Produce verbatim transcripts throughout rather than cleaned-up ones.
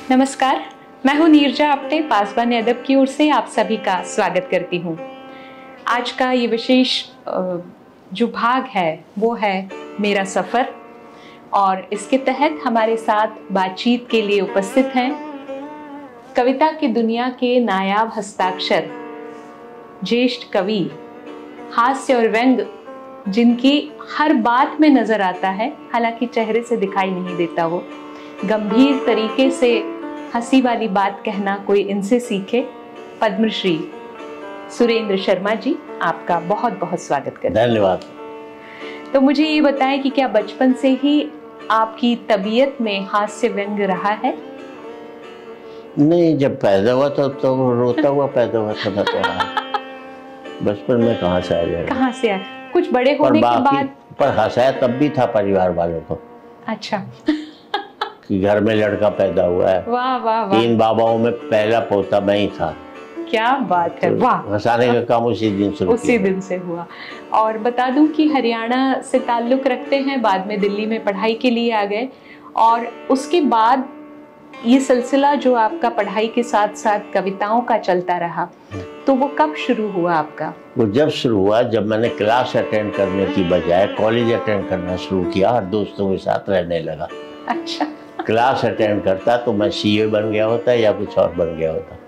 नमस्कार, मैं हूं नीरजा आपटे। पासवान अदब की ओर से आप सभी का स्वागत करती हूं। आज का ये विशेष जो भाग है वो है मेरा सफ़र, और इसके तहत हमारे साथ बातचीत के लिए उपस्थित हैं कविता की दुनिया के नायाब हस्ताक्षर, ज्येष्ठ कवि, हास्य और व्यंग जिनकी हर बात में नजर आता है, हालांकि चेहरे से दिखाई नहीं देता। वो गंभीर तरीके से हंसी वाली बात कहना कोई इनसे सीखे। पद्मश्री सुरेंद्र शर्मा जी, आपका बहुत बहुत स्वागत करते हैं। धन्यवाद। तो मुझे ये बताएं कि क्या बचपन से ही आपकी तबीयत में हास्य व्यंग रहा है? नहीं, जब पैदा हुआ था तो रोता हुआ पैदा हुआ था। बचपन में कहाँ से आ जाएगा? कहाँ से आ? कुछ बड़े होने के बाद पर हंसाया तब भी था परिवार वालों को। अच्छा। कि घर में लड़का पैदा हुआ है। वाह वाह वाह। तीन बाबाओं में पहला पोता मैं ही था। क्या बात है, तो वाह। हंसाने का काम उसी दिन शुरू उसी दिन से हुआ। और बता दूं कि हरियाणा से ताल्लुक रखते हैं, बाद में दिल्ली में पढ़ाई के लिए आ गए, और उसके बाद ये सिलसिला जो आपका पढ़ाई के साथ साथ कविताओं का चलता रहा, तो वो कब शुरू हुआ आपका? वो जब शुरू हुआ जब मैंने क्लास अटेंड करने की बजाय कॉलेज अटेंड करना शुरू किया और दोस्तों के साथ रहने लगा। अच्छा। क्लास अटेंड करता तो मैं सीए बन गया होता या कुछ और बन गया होता।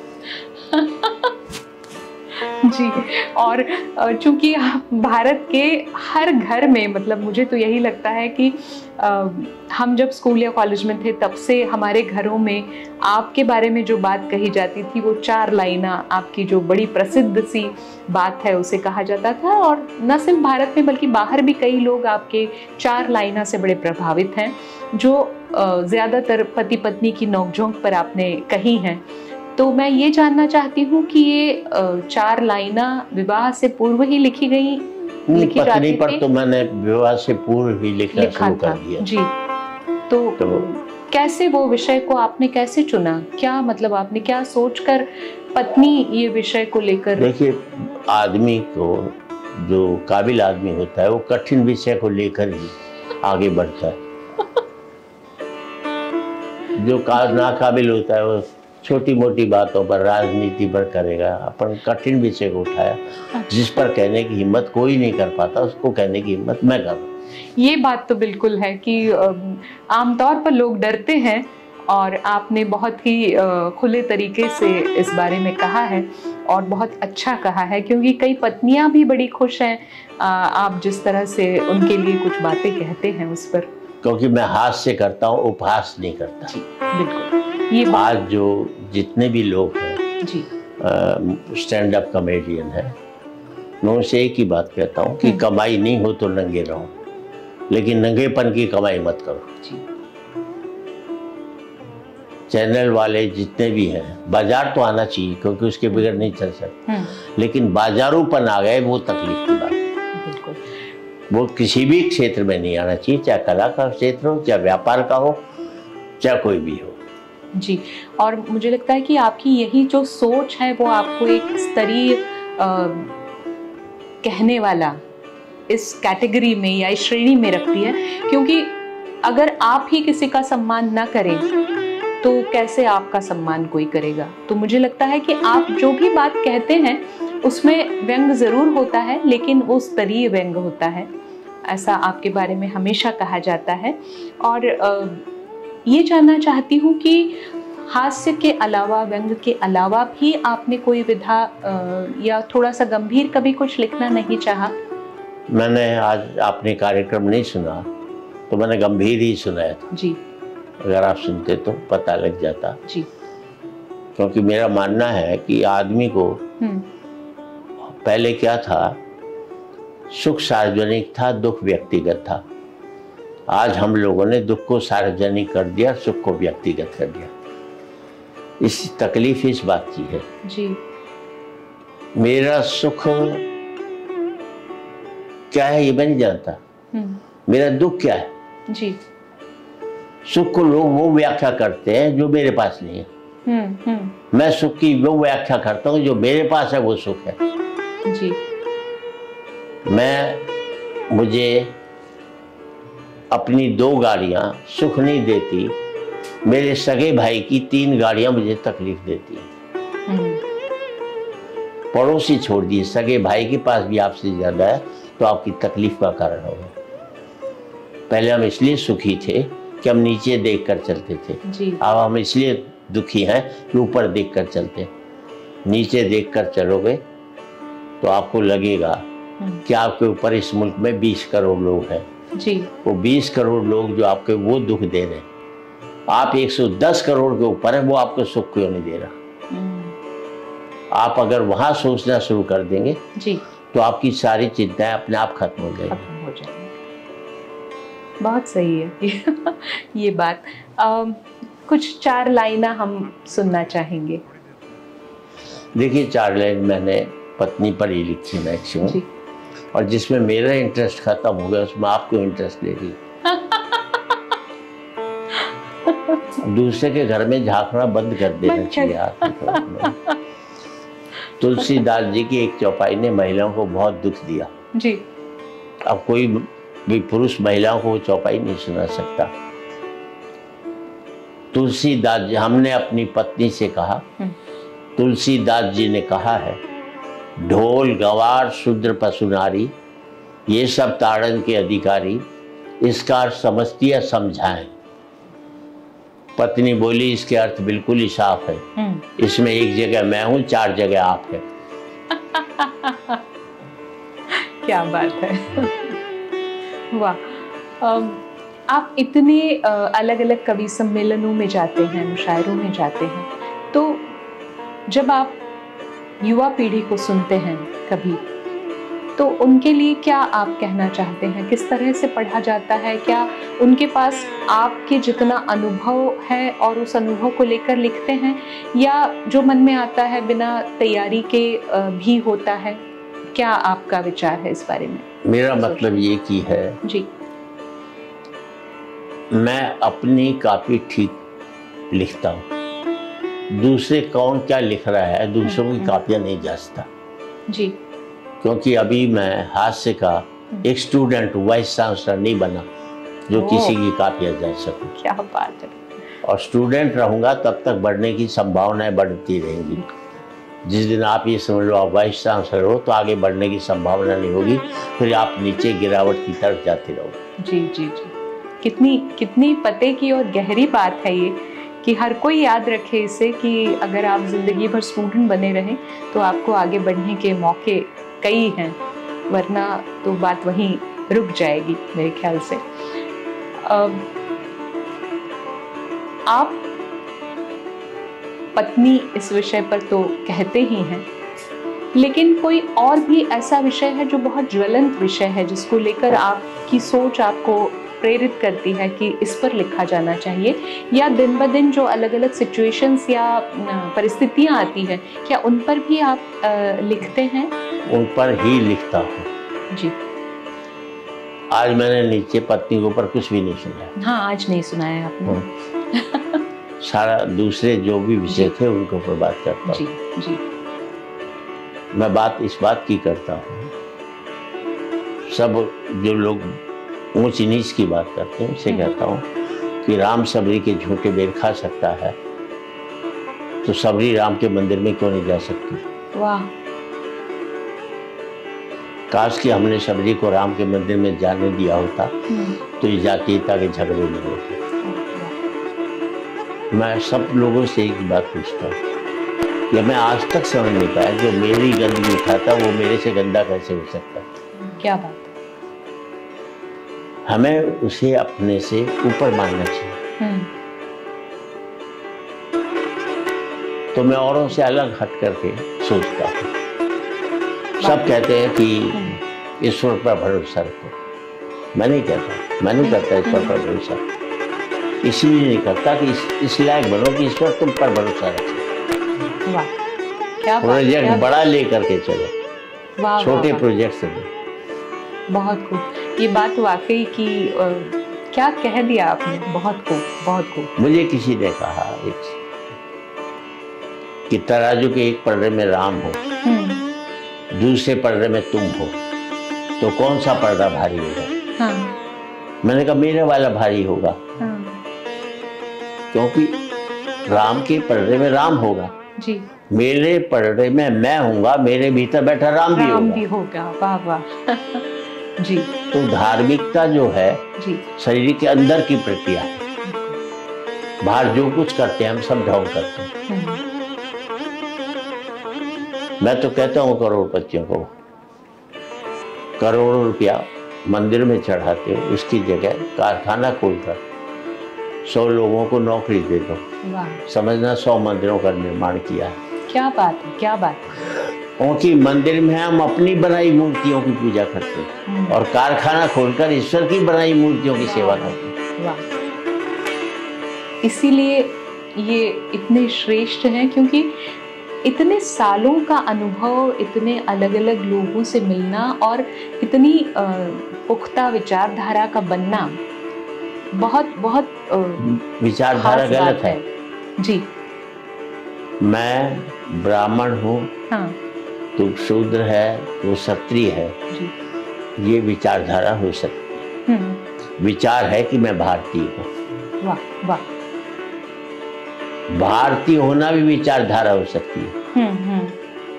जी, और चूंकि भारत के हर घर में, मतलब मुझे तो यही लगता है कि आ, हम जब स्कूल या कॉलेज में थे तब से हमारे घरों में आपके बारे में जो बात कही जाती थी, वो चार लाइना, आपकी जो बड़ी प्रसिद्ध सी बात है उसे कहा जाता था। और न सिर्फ भारत में बल्कि बाहर भी कई लोग आपके चार लाइना से बड़े प्रभावित हैं, जो ज़्यादातर पति पत्नी की नोकझोंक पर आपने कही हैं। तो मैं ये जानना चाहती हूँ कि ये चार लाइना विवाह से पूर्व ही लिखी गई, लिखी जाती थी? पर तो मैंने विवाह से पूर्व ही लिखना शुरू कर दिया। जी, तो, तो कैसे वो विषय को आपने कैसे चुना? क्या मतलब आपने क्या सोचकर पत्नी ये विषय को लेकर? देखिए, आदमी को, जो काबिल आदमी होता है, वो कठिन विषय को लेकर ही आगे बढ़ता है। जो नाकाबिल होता है वो छोटी मोटी बातों पर, राजनीति पर करेगा। अपन कठिन विषय को उठाया। अच्छा। जिस पर कहने की हिम्मत कोई नहीं कर पाता, उसको कहने की हिम्मत मैं कर रहा हूं। ये बात तो बिल्कुल है कि आमतौर पर लोग डरते हैं, और आपने बहुत ही खुले तरीके से इस बारे में कहा है, और बहुत अच्छा कहा है, क्योंकि कई पत्नियां भी बड़ी खुश हैं आप जिस तरह से उनके लिए कुछ बातें कहते हैं उस पर। क्योंकि मैं हास्य करता हूँ, उपहास नहीं करता। जी, बिल्कुल। ये आज जो जितने भी लोग हैं जी, स्टैंड अप कॉमेडियन है, मैं उनसे एक ही बात कहता हूँ कि कमाई नहीं हो तो नंगे रहो, लेकिन नंगेपन की कमाई मत करो। जी। चैनल वाले जितने भी हैं, बाजार तो आना चाहिए क्योंकि उसके बगैर नहीं चल सकते, लेकिन बाजारूपन आ गए, वो तकलीफ की बात है। बिल्कुल। वो किसी भी क्षेत्र में नहीं आना चाहिए, चाहे कला का क्षेत्र हो, चाहे व्यापार का हो, चाहे कोई भी हो। जी, और मुझे लगता है कि आपकी यही जो सोच है वो आपको एक स्तरीय कहने वाला इस कैटेगरी में या इस श्रेणी में रखती है, क्योंकि अगर आप ही किसी का सम्मान ना करें तो कैसे आपका सम्मान कोई करेगा? तो मुझे लगता है कि आप जो भी बात कहते हैं उसमें व्यंग जरूर होता है, लेकिन वो स्तरीय व्यंग होता है, ऐसा आपके बारे में हमेशा कहा जाता है। और आ, ये जानना चाहती हूँ कि हास्य के अलावा, व्यंग के अलावा भी आपने कोई विधा या थोड़ा सा गंभीर कभी कुछ लिखना नहीं चाहा? मैंने आज आपने कार्यक्रम नहीं सुना तो मैंने गंभीर ही सुनाया था। जी। अगर आप सुनते तो पता लग जाता। जी। क्योंकि मेरा मानना है कि आदमी को पहले क्या था, सुख सार्वजनिक था, दुख व्यक्तिगत था। आज हम लोगों ने दुख को सार्वजनिक कर दिया, सुख को व्यक्तिगत कर दिया। इस तकलीफ इस बात की है। जी। मेरा सुख क्या है ये मैं नहीं जानता, मेरा दुख क्या है। जी। सुख को लोग वो व्याख्या करते हैं जो मेरे पास नहीं है। हुँ, हुँ। मैं सुख की वो व्याख्या करता हूँ जो मेरे पास है, वो सुख है। जी। मैं मुझे अपनी दो गाड़ियां सुख नहीं देती, मेरे सगे भाई की तीन गाड़ियां मुझे तकलीफ देती हैं। पड़ोसी छोड़ दिए, सगे भाई के पास भी आपसे ज्यादा है तो आपकी तकलीफ का कारण होगा। पहले हम इसलिए सुखी थे कि हम नीचे देखकर चलते थे, अब हम इसलिए दुखी हैं कि ऊपर देखकर चलते हैं। नीचे देखकर चलोगे तो आपको लगेगा कि आपके ऊपर इस मुल्क में बीस करोड़ लोग हैं जी। वो बीस करोड़ लोग जो आपके वो दुख दे रहे हैं, आप एक सौ दस करोड़ के ऊपर है, वो आपको सुख क्यों नहीं दे रहा। आप अगर वहां सोचना शुरू कर देंगे जी तो आपकी सारी चिंताएं अपने आप खत्म हो जाएंगी। खत्म हो जाएंगी। बहुत सही है ये बात। आ, कुछ चार लाइना हम सुनना चाहेंगे। देखिए, चार लाइन मैंने पत्नी पर ही लिखी मैक्सिमम, और जिसमें मेरा इंटरेस्ट खत्म हो गया उसमें आपको इंटरेस्ट ले रही। दूसरे के घर में झांकना बंद कर देना चाहिए आपको। तुलसीदास जी की एक चौपाई ने महिलाओं को बहुत दुख दिया जी। अब कोई भी पुरुष महिलाओं को वो चौपाई नहीं सुना सकता। तुलसीदास जी, हमने अपनी पत्नी से कहा, तुलसीदास जी ने कहा है, ढोल गवार शूद्र पशु नारी, ये सब ताड़न के अधिकारी, इसका अर्थ समझती है समझाएं। पत्नी बोली, इसके अर्थ बिल्कुल ही साफ है, इसमें एक जगह मैं हूं, चार जगह आप है। क्या बात है। वाह। आप इतने अलग अलग कवि सम्मेलनों में जाते हैं, मुशायरों में जाते हैं, तो जब आप युवा पीढ़ी को सुनते हैं कभी, तो उनके लिए क्या आप कहना चाहते हैं? किस तरह से पढ़ा जाता है? क्या उनके पास आपके जितना अनुभव है और उस अनुभव को लेकर लिखते हैं, या जो मन में आता है बिना तैयारी के भी होता है? क्या आपका विचार है इस बारे में? मेरा मतलब ये की है जी, मैं अपनी काफी ठीक लिखता हूँ। दूसरे कौन क्या लिख रहा है दूसरों की कापियां नहीं जांचता जी, क्योंकि अभी मैं हास्य का एक स्टूडेंट हूँ, वाइस चांसलर नहीं बना जो किसी की कापियां जांच सकूं। क्या बात है। और स्टूडेंट रहूंगा तब तक बढ़ने की संभावनाएं बढ़ती रहेंगी। जिस दिन आप ये समझ लो आप वाइस चांसलर हो तो आगे बढ़ने की संभावना नहीं होगी, फिर आप नीचे गिरावट की तरफ जाते रहोगे। जी जी जी, कितनी कितनी पते की और गहरी बात है ये, कि हर कोई याद रखे इसे, कि अगर आप जिंदगी भर स्टूडेंट बने रहें तो आपको आगे बढ़ने के मौके कई हैं, वरना तो बात वहीं रुक जाएगी मेरे ख्याल से। अब आप पत्नी इस विषय पर तो कहते ही हैं, लेकिन कोई और भी ऐसा विषय है जो बहुत ज्वलंत विषय है, जिसको लेकर आपकी सोच आपको प्रेरित करती है कि इस पर लिखा जाना चाहिए, या दिन ब दिन जो अलग अलग सिचुएशंस या परिस्थितियां आती हैं, क्या उन पर भी आप आ, लिखते हैं? उन पर ही लिखता हूँ जी। आज मैंने नीचे पत्नी के ऊपर कुछ भी नहीं सुनाया। हाँ, आज नहीं सुनाया आपने। सारा दूसरे जो भी विषय थे उनके ऊपर बात करता हूँ जी जी। मैं बात इस बात की करता हूँ, सब जो लोग ऊंच नीच की बात करते हैं उनसे कहता हूँ कि राम सबरी के झूठे बेर खा सकता है तो सबरी राम के मंदिर में क्यों नहीं जा सकती। वाह। काश कि हमने सबरी को राम के मंदिर में जाने दिया होता तो ये जातीयता के झगड़े नहीं होते। मैं सब लोगों से एक बात पूछता हूँ कि मैं आज तक समझ नहीं पाया, जो मेरी गंदगी उठाता वो मेरे से गंदा कैसे हो सकता है। क्या बात। हमें उसे अपने से ऊपर मानना चाहिए। तो मैं औरों से अलग हट करके सोचता हूँ। सब कहते हैं कि ईश्वर पर भरोसा रखो, मैं नहीं कहता, मैं नहीं करता ईश्वर पर भरोसा, इसीलिए नहीं करता कि इस, इस लायक बनो कि ईश्वर तुम पर भरोसा रखे। वाह, क्या प्रोजेक्ट बड़ा लेकर के चलो, छोटे प्रोजेक्ट से बहुत खूब। ये बात वाकई की आ, क्या कह दिया आपने, बहुत खूब बहुत खूब। मुझे किसी ने कहा एक कि तराजू के एक पलड़े में राम हो, दूसरे पलड़े में तुम हो, तो कौन सा पलड़ा भारी होगा। हाँ। मैंने कहा मेरे वाला भारी होगा। हाँ। क्योंकि राम के पर्दे में राम होगा जी, मेरे पर्दे में मैं हूँगा, मेरे भीतर बैठा राम भी राम होगा। भी होगा। वाह वाह जी। तो धार्मिकता जो है जी, शरीर के अंदर की प्रक्रिया है। बाहर जो कुछ करते हैं हम सब ढोंग करते हैं। मैं तो कहता हूँ करोड़पतियों को, करोड़ों रुपया मंदिर में चढ़ाते हो, उसकी जगह कारखाना खोलकर सौ लोगों को नौकरी दे दो। समझना सौ मंदिरों का निर्माण किया है। क्या बात है, क्या बात है। क्योंकि मंदिर में हम अपनी बनाई मूर्तियों की पूजा करते हैं और कारखाना खोलकर ईश्वर की बनाई मूर्तियों की सेवा करते हैं। इसीलिए ये इतने श्रेष्ठ हैं, क्योंकि इतने सालों का अनुभव, इतने अलग अलग लोगों से मिलना और इतनी पुख्ता विचारधारा का बनना बहुत बहुत विचारधारा गलत है। है जी। मैं ब्राह्मण हूँ, हाँ। तू शूद्र है, वो क्षत्रिय है जी। ये विचारधारा हो सकती है। विचार है कि मैं भारतीय हूँ। वाह वाह। भारतीय होना भी विचारधारा हो सकती है। हम्म हम्म।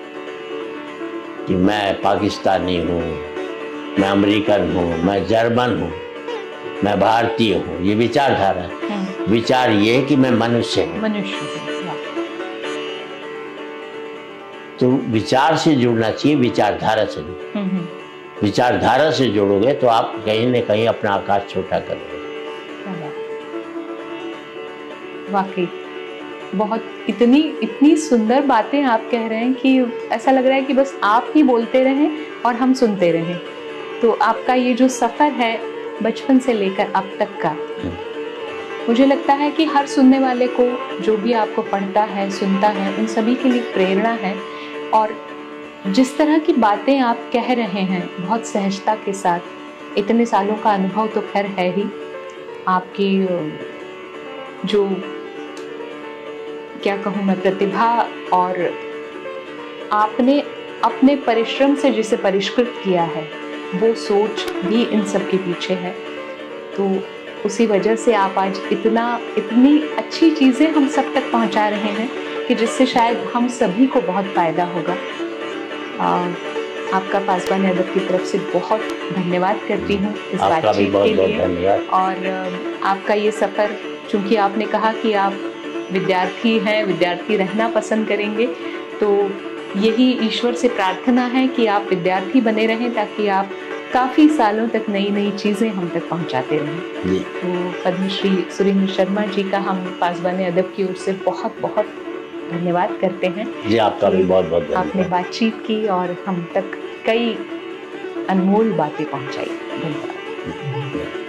कि मैं पाकिस्तानी हूँ, मैं अमेरिकन हूँ, मैं जर्मन हूँ, मैं भारतीय हूँ, ये विचारधारा है। विचार ये है कि मैं मनुष्य हूँ। मनुष्य तो विचार से जुड़ना चाहिए, विचारधारा से नहीं। विचारधारा से जोड़ोगे तो आप कहीं न कहीं अपना आकाश छोटा करोगे। वाकई बहुत इतनी इतनी सुंदर बातें आप कह रहे हैं कि ऐसा लग रहा है कि बस आप ही बोलते रहें और हम सुनते रहें। तो आपका ये जो सफ़र है बचपन से लेकर अब तक का, मुझे लगता है कि हर सुनने वाले को, जो भी आपको पढ़ता है, सुनता है, उन सभी के लिए प्रेरणा है। और जिस तरह की बातें आप कह रहे हैं बहुत सहजता के साथ, इतने सालों का अनुभव तो खैर है ही, आपकी जो क्या कहूँ मैं प्रतिभा, और आपने अपने परिश्रम से जिसे परिष्कृत किया है वो सोच भी इन सब के पीछे है। तो उसी वजह से आप आज इतना इतनी अच्छी चीज़ें हम सब तक पहुंचा रहे हैं कि जिससे शायद हम सभी को बहुत फ़ायदा होगा। आ, आपका पासवान अदब की तरफ से बहुत धन्यवाद करती हूँ इस बातचीत के लिए। और आपका ये सफ़र, चूँकि आपने कहा कि आप विद्यार्थी हैं, विद्यार्थी रहना पसंद करेंगे, तो यही ईश्वर से प्रार्थना है कि आप विद्यार्थी बने रहें ताकि आप काफ़ी सालों तक नई नई चीज़ें हम तक पहुंचाते रहें। तो पद्मश्री सुरेंद्र शर्मा जी का हम पासवान अदब की ओर से बहुत बहुत धन्यवाद करते हैं जी। आपका भी बहुत बहुत धन्यवाद। आपने बातचीत की और हम तक कई अनमोल बातें पहुंचाई। धन्यवाद।